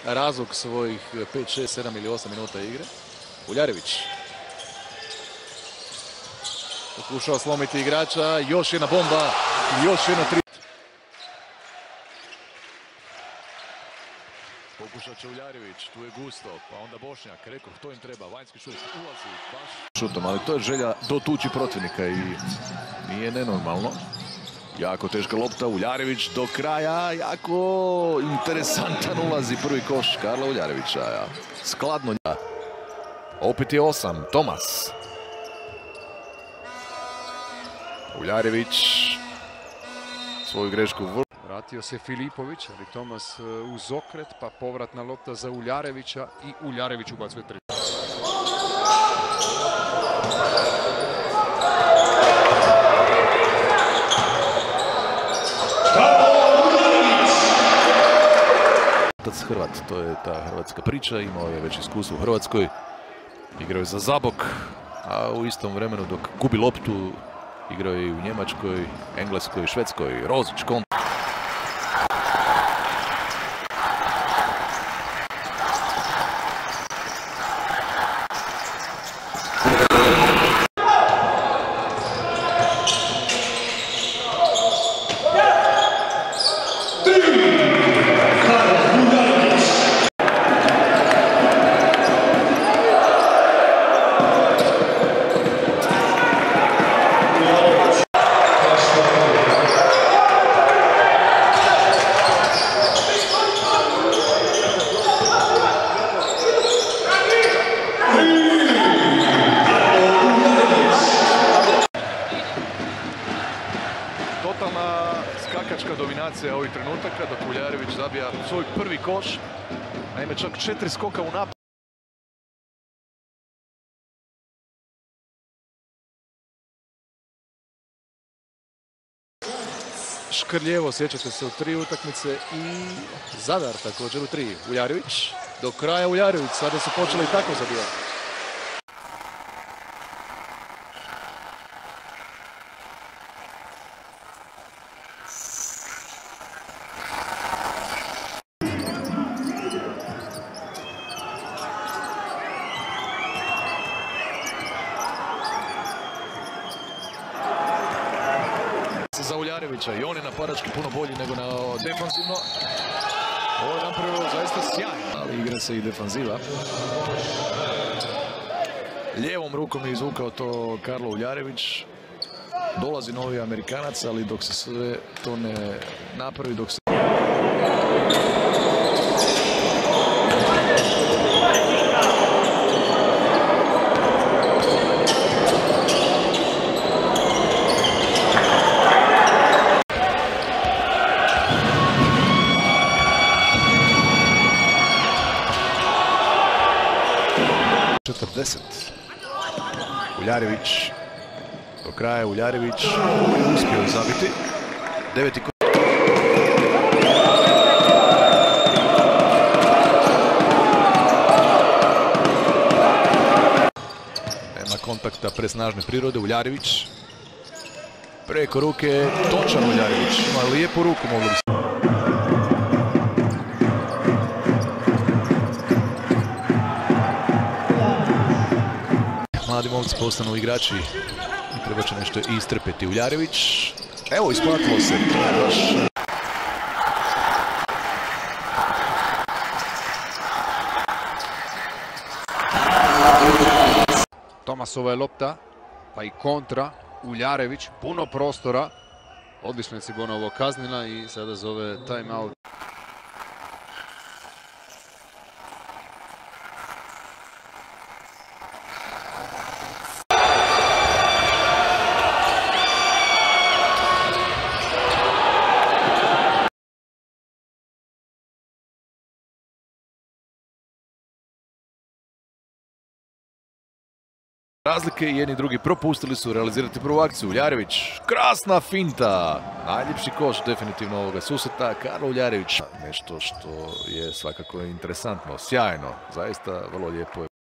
razlog svojih 5, 6, 7 ili 8 minuta igre. Uljarević. Pokušao slomiti igrača, još jedna bomba, još jedna tri. Pokušat će Uljarević, tu je Gusto, pa onda Bošnjak, rekao to im treba, vanjski šut, ulazi baš šutom, ali to je želja dotući protivnika i nije nenormalno. Jako teška lopta, Uljarević do kraja, jako interesantan ulazi prvi koš Karla Uljarevića. Skladno. Opet je 8, Tomas. Uljarević svoju grešku vrlo. Vratio se Filipović, ali Tomas uz okret, pa povratna lopta za Uljarevića i Uljarević ubacuje tri. Hrvat, to je ta hrvatska priča, imao je već iskustvo u Hrvatskoj, igrao je za Zabok, a u istom vremenu dok gubi loptu igrao je i u Njemačkoj, Engleskoj, Švedskoj, Rozić, Kont. Totalna skakačka dominacija ovih trenutaka dok Uljarević zabija svoj prvi koš. Naime, čak 4 skoka u napad. Škrljevo, sjećate se, u 3 utakmice i Zadar također u 3. Uljarević, do kraja Uljarević, sada su počeli tako zabijati. Za Uljarevića i on je napadački puno bolji nego na defanzivno. Ovo je napravio zaista sjajno, ali igra se i defanziva. Lijevom rukom je izvukao to Karlo Uljarević. Dolazi novi Amerikanac, ali dok se sve to ne napravi, dok se... Uljarević, do kraja Uljarević uspio zabiti. 9. Nema kontakta presnažne prirode, Uljarević. Preko ruke, točan Uljarević, ima lijepu ruku, moglo bi se. Mladi momci postanu igrači i treba će nešto istrpeti. Uljarević, evo isplatilo se, to je baš... Tomasova je lopta, pa i kontra, Uljarević, puno prostora. Odlično je Cibonovo kaznila i sada zove time out. Razlike, jedni i drugi propustili su realizirati prvu akciju. Uljarević, krasna finta. Najljepši koš definitivno ovoga susreta. Karlo Uljarević. Nešto što je svakako interesantno, sjajno. Zaista vrlo lijepo je.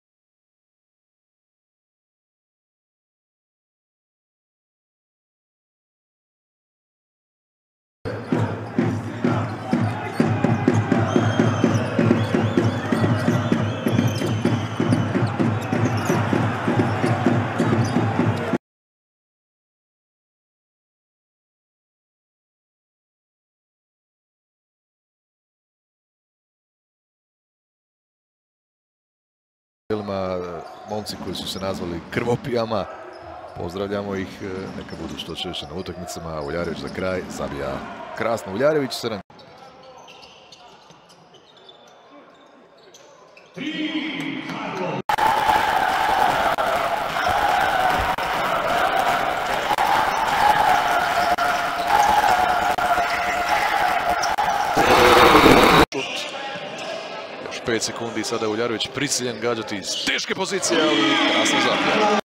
Momci koji su se nazvali krvopijama, pozdravljamo ih, neka budu što češće na utakmicama. Uljarević za kraj zabija krasno. Uljarević 7. Još 5 sekundi i sada je Uljarević prisiljen gađati iz teške pozicije, ali krasno zabija.